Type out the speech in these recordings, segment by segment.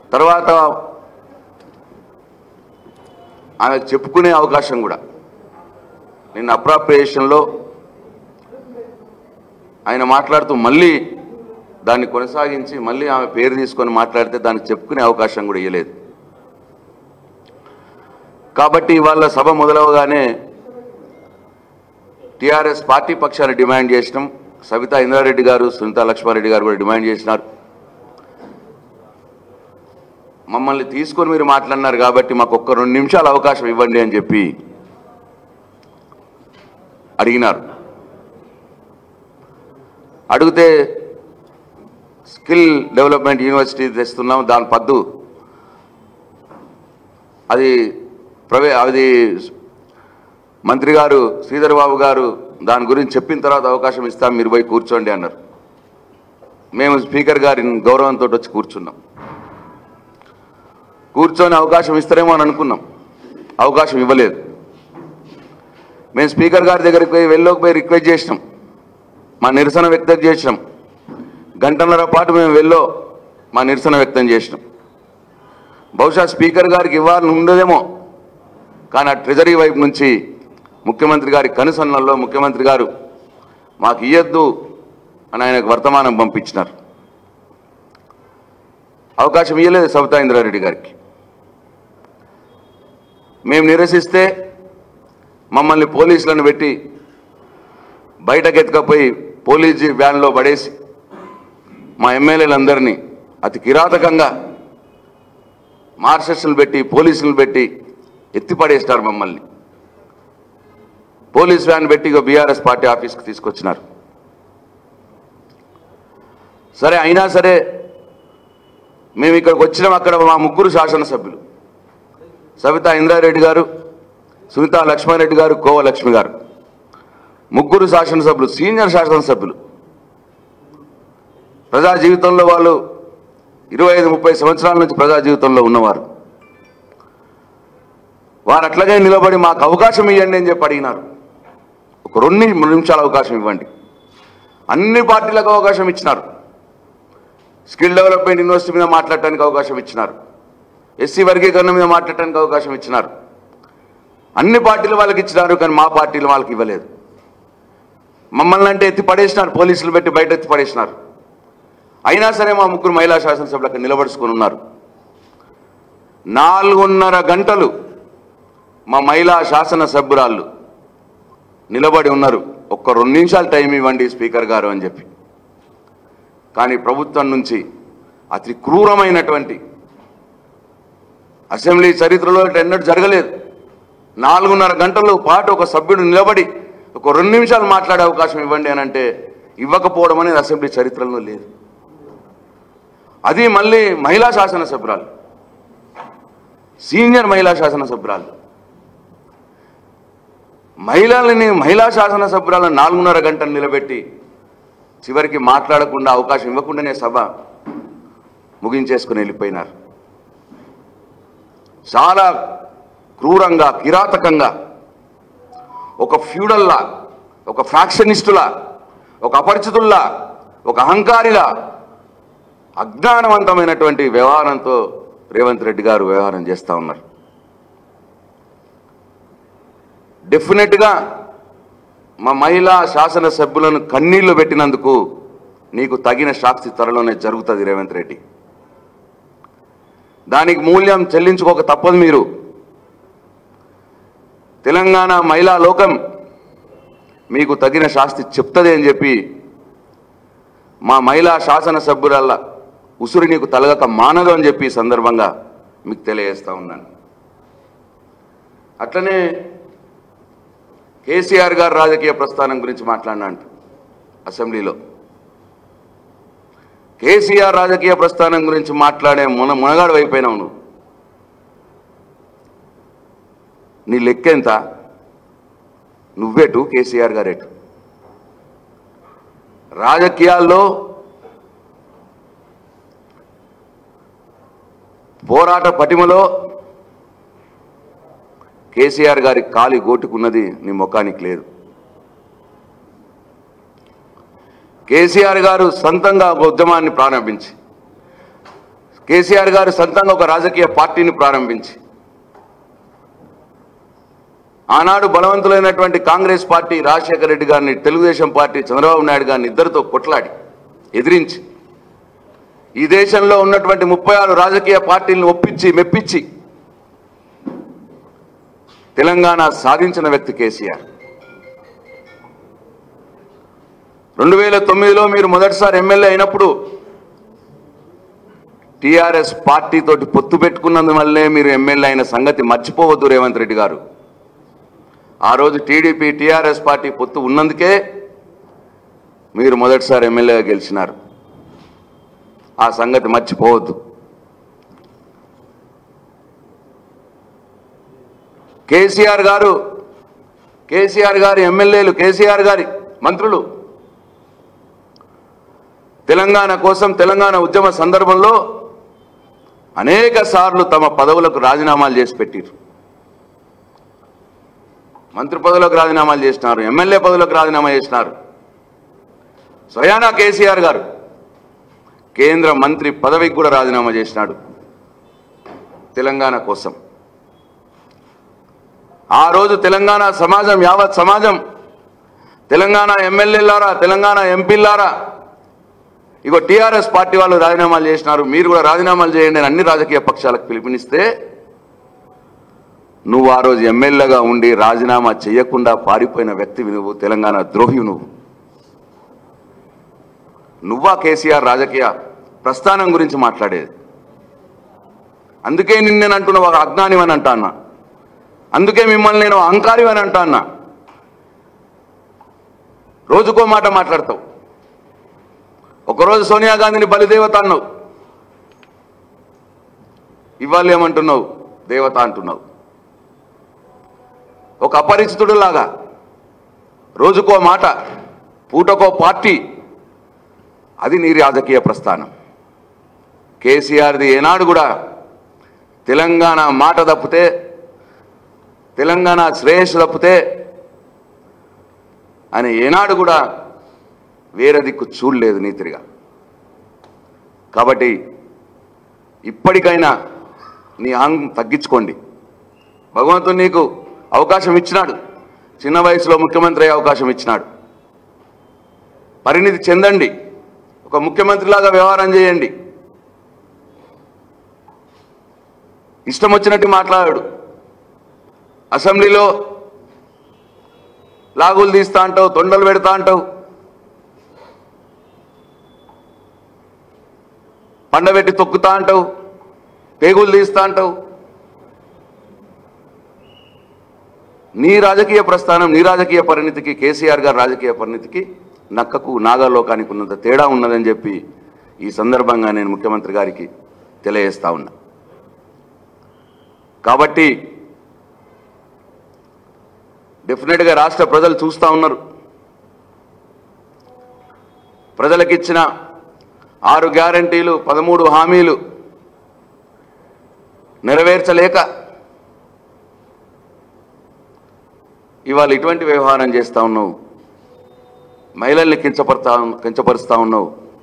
తర్వాత ఆమె చెప్పుకునే అవకాశం కూడా నిన్న అప్రాప్రియేషన్లో ఆయన మాట్లాడుతూ మళ్ళీ దాన్ని కొనసాగించి మళ్ళీ ఆమె పేరు తీసుకొని మాట్లాడితే దాన్ని చెప్పుకునే అవకాశం కూడా ఇవ్వలేదు. కాబట్టి ఇవాళ సభ మొదలవగానే టీఆర్ఎస్ పార్టీ పక్షాన్ని డిమాండ్ చేసినాం. సబితా ఇంద్రారెడ్డి గారు, సునీతా లక్ష్మారెడ్డి గారు కూడా డిమాండ్ చేసినారు. మమ్మల్ని తీసుకొని మీరు మాట్లాడినారు కాబట్టి మాకు ఒక్క 2 నిమిషాలు అవకాశం ఇవ్వండి అని చెప్పి అడిగినారు. అడిగితే స్కిల్ డెవలప్మెంట్ యూనివర్సిటీ తెస్తున్నాం, దాని పద్దు అది మంత్రి గారు శ్రీధర్ బాబు గారు దాని గురించి చెప్పిన తర్వాత అవకాశం ఇస్తాం, మీరు పోయి కూర్చోండి అన్నారు. మేము స్పీకర్ గారి గౌరవంతో వచ్చి కూర్చున్నాం. కూర్చొని అవకాశం ఇస్తారేమో అని అనుకున్నాం, అవకాశం ఇవ్వలేదు. మేము స్పీకర్ గారి దగ్గరికి పోయి రిక్వెస్ట్ చేసినాం, మా నిరసన వ్యక్తం చేసినాం. గంటన్నర పాటు మేము మా నిరసన వ్యక్తం చేసినాం. బహుశా స్పీకర్ గారికి ఇవ్వాలని ఉండదేమో, కానీ ఆ ట్రెజరీ వైపు నుంచి ముఖ్యమంత్రి గారి కనుసన్నల్లో ముఖ్యమంత్రి గారు మాకు ఇయ్యొద్దు అని ఆయనకు వర్తమానం పంపించినారు. అవకాశం ఇవ్వలేదు సబితా ఇంద్రారెడ్డి గారికి. మేము నిరసిస్తే మమ్మల్ని పోలీసులను పెట్టి బయటకు ఎత్తుకపోయి పోలీస్ వ్యాన్లో పడేసి మా ఎమ్మెల్యేలందరినీ అతి కిరాతకంగా మార్షల్స్లు పెట్టి పోలీసులు పెట్టి ఎత్తిపడేస్తారు. మమ్మల్ని పోలీస్ వ్యాన్ పెట్టి బీఆర్ఎస్ పార్టీ ఆఫీస్కి తీసుకొచ్చినారు. సరే, అయినా సరే మేము ఇక్కడికి వచ్చినాం. అక్కడ మా 3 శాసనసభ్యులు, సబితా ఇంద్రారెడ్డి గారు, సునీతా లక్ష్మారెడ్డి గారు, కోవలక్ష్మి గారు, 3 శాసనసభ్యులు, సీనియర్ శాసనసభ్యులు. ప్రజా జీవితంలో వాళ్ళు 25-30 సంవత్సరాల నుంచి ప్రజా జీవితంలో ఉన్నవారు. వారు అట్లాగే నిలబడి మాకు అవకాశం ఇవ్వండి అని చెప్పి అడిగినారు. ఒక 2 నిమిషాల అవకాశం ఇవ్వండి. అన్ని పార్టీలకు అవకాశం ఇచ్చినారు. స్కిల్ డెవలప్మెంట్ యూనివర్సిటీ మీద మాట్లాడటానికి అవకాశం ఇచ్చినారు. ఎస్సీ వర్గీకరణ మీద మాట్లాడటానికి అవకాశం ఇచ్చినారు. అన్ని పార్టీలు వాళ్ళకి ఇచ్చినారు, కానీ మా పార్టీలు వాళ్ళకి ఇవ్వలేదు. మమ్మల్ని అంటే ఎత్తి పడేసినారు, పోలీసులు పెట్టి బయట ఎత్తి పడేసినారు. అయినా సరే మా 3 మహిళా శాసనసభ్యులు అక్కడ నిలబడుచుకొని ఉన్నారు. 4:30 గంటలు మా మహిళా శాసనసభ్యురాళ్ళు నిలబడి ఉన్నారు. ఒక్క 2 నిమిషాలు టైం ఇవ్వండి స్పీకర్ గారు అని చెప్పి. కానీ ప్రభుత్వం నుంచి అతి క్రూరమైనటువంటి అసెంబ్లీ చరిత్రలో ఎన్నడూ జరగలేదు. 4:30 గంటల పాటు ఒక సభ్యుడు నిలబడి ఒక 2 నిమిషాలు మాట్లాడే అవకాశం ఇవ్వండి అని అంటే ఇవ్వకపోవడం అనేది అసెంబ్లీ చరిత్రలో లేదు. అది మళ్ళీ మహిళా శాసనసభ్యురాలు, సీనియర్ మహిళా శాసనసభ్యురాలు. మహిళా శాసనసభ్యురాలను 4:30 గంటలు నిలబెట్టి చివరికి మాట్లాడకుండా అవకాశం ఇవ్వకుండానే సభ ముగించేసుకుని వెళ్ళిపోయినారు. చాలా క్రూరంగా, కిరాతకంగా, ఒక ఫ్యూడల్లా, ఒక ఫ్యాక్షనిస్టులా, ఒక అపరిచితుల్లా, ఒక అహంకారిలా, అజ్ఞానవంతమైనటువంటి వ్యవహారంతో రేవంత్ రెడ్డి గారు వ్యవహారం చేస్తూ ఉన్నారు. డెఫినెట్గా మా మహిళా శాసనసభ్యులను కన్నీళ్లు పెట్టినందుకు నీకు తగిన శాస్తి త్వరలోనే జరుగుతుంది రేవంత్ రెడ్డి. దానికి మూల్యం చెల్లించుకోక తప్పదు. మీరు తెలంగాణ మహిళా లోకం మీకు తగిన శాస్తి చెప్తుంది అని చెప్పి మా మహిళా శాసనసభ్యురాల ఉసురు నీకు తలగక మానదు అని చెప్పి సందర్భంగా మీకు తెలియజేస్తా ఉన్నాను. అట్లనే కేసీఆర్ గారు రాజకీయ ప్రస్థానం గురించి మాట్లాడినాంట అసెంబ్లీలో. కేసీఆర్ రాజకీయ ప్రస్థానం గురించి మాట్లాడే మునగాడు అయిపోయినావు నువ్వు. నీ లెక్కెంత? నువ్వేటు, కేసీఆర్ గారేటు. రాజకీయాల్లో పోరాట పటిమలో కేసీఆర్ గారి కాలి గోటుకున్నది నీ ముఖానికి లేదు. కేసీఆర్ గారు సొంతంగా ఒక ఉద్యమాన్ని ప్రారంభించి కేసీఆర్ గారు సొంతంగా ఒక రాజకీయ పార్టీని ప్రారంభించి ఆనాడు బలవంతులైనటువంటి కాంగ్రెస్ పార్టీ రాజశేఖర రెడ్డి గారిని, తెలుగుదేశం పార్టీ చంద్రబాబు నాయుడు గారిని ఇద్దరితో కొట్లాడి ఎదిరించి ఈ దేశంలో ఉన్నటువంటి 36 రాజకీయ పార్టీలను ఒప్పించి మెప్పించి తెలంగాణ సాధించిన వ్యక్తి కేసీఆర్. 2009లో మీరు మొదటిసారి ఎమ్మెల్యే అయినప్పుడు టీఆర్ఎస్ పార్టీ తోటి పొత్తు పెట్టుకున్నందువల్లే మీరు ఎమ్మెల్యే అయిన సంగతి మర్చిపోవద్దు రేవంత్ రెడ్డి గారు. ఆ రోజు టీడీపీ టీఆర్ఎస్ పార్టీ పొత్తు ఉన్నందుకే మీరు మొదటిసారి ఎమ్మెల్యేగా గెలిచినారు. ఆ సంగతి మర్చిపోవద్దు. కేసీఆర్ గారి ఎమ్మెల్యేలు, కేసీఆర్ గారి మంత్రులు తెలంగాణ కోసం, తెలంగాణ ఉద్యమ సందర్భంలో అనేక సార్లు తమ పదవులకు రాజీనామాలు చేసి పెట్టారు. మంత్రి పదవులకు రాజీనామాలు చేసినారు, ఎమ్మెల్యే పదవులకు రాజీనామా చేసినారు. స్వయానా కేసీఆర్ గారు కేంద్ర మంత్రి పదవికి కూడా రాజీనామా చేసినాడు తెలంగాణ కోసం. ఆ రోజు తెలంగాణ సమాజం, యావత్ సమాజం, తెలంగాణ ఎమ్మెల్యేలారా, తెలంగాణ ఎంపీలారా, ఇగో టీఆర్ఎస్ పార్టీ వాళ్ళు రాజీనామాలు చేసినారు, మీరు కూడా రాజీనామాలు చేయండి అని అన్ని రాజకీయ పక్షాలకు పిలుపునిస్తే నువ్వు ఆ రోజు ఎమ్మెల్యేగా ఉండి రాజీనామా చేయకుండా పారిపోయిన వ్యక్తివి నువ్వు, తెలంగాణ ద్రోహి నువ్వా కేసీఆర్ రాజకీయ ప్రస్థానం గురించి మాట్లాడేది? అందుకే నిన్నేను అంటున్నావు ఒక అజ్ఞానివని అంటా అన్నా, అందుకే మిమ్మల్ని నేను అహంకారివని అంటా అన్నా. రోజుకో మాట మాట్లాడతావు. ఒకరోజు సోనియా గాంధీని బలిదేవత అన్నావు, ఇవాళ ఏమంటున్నావు? దేవత అంటున్నావు. ఒక అపరిచితుడులాగా రోజుకో మాట, పూటకో పార్టీ, అది నీ రాజకీయ ప్రస్థానం. కేసీఆర్ది ఏనాడు కూడా తెలంగాణ మాట తప్పితే, తెలంగాణ శ్రేయస్సు తప్పితే అని ఏనాడు కూడా వేరే దిక్కు చూడలేదు నీతిగా. కాబట్టి ఇప్పటికైనా నీ అహం తగ్గించుకోండి. భగవంతుడు నీకు అవకాశం ఇచ్చినాడు, చిన్న వయసులో ముఖ్యమంత్రి అయ్యే అవకాశం ఇచ్చినాడు. పరిణితి చెందండి, ఒక ముఖ్యమంత్రిలాగా వ్యవహారం చేయండి. ఇష్టం వచ్చినట్టు మాట్లాడాడు. అసెంబ్లీలో లాగులు తీస్తా అంటావు, తొండలు పెడతా అంటావు, పండబెట్టి తొక్కుతా అంటావు, పేగులు తీస్తా అంటావు. నీ రాజకీయ ప్రస్థానం, నీ రాజకీయ పరిణితికి, కేసీఆర్ గారి రాజకీయ పరిణితికి నక్కకు నాగలోకానికి ఉన్నంత తేడా ఉన్నదని చెప్పి ఈ సందర్భంగా నేను ముఖ్యమంత్రి గారికి తెలియజేస్తా ఉన్నా. కాబట్టి డెఫినెట్గా రాష్ట్ర ప్రజలు చూస్తూ ఉన్నారు. ప్రజలకిచ్చిన 6 గ్యారంటీలు, 13 హామీలు నెరవేర్చలేక ఇవాళ ఇటువంటి వ్యవహారం చేస్తూ ఉన్నావు. మహిళల్ని కించపరుస్తూ ఉన్నావు.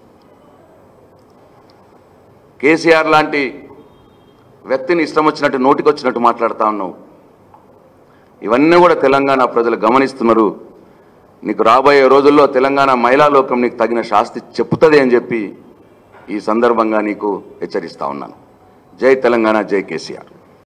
కేసీఆర్ లాంటి వ్యక్తిని ఇష్టం వచ్చినట్టు నోటికొచ్చినట్టు మాట్లాడుతూ ఉన్నావు. ఇవన్నీ కూడా తెలంగాణ ప్రజలు గమనిస్తున్నారు. నీకు రాబోయే రోజుల్లో తెలంగాణ మహిళా లోకం నీకు తగిన శాస్తి చెప్పుతుంది అని చెప్పి ఈ సందర్భంగా నీకు హెచ్చరిస్తా ఉన్నాను. జై తెలంగాణ, జై కేసీఆర్.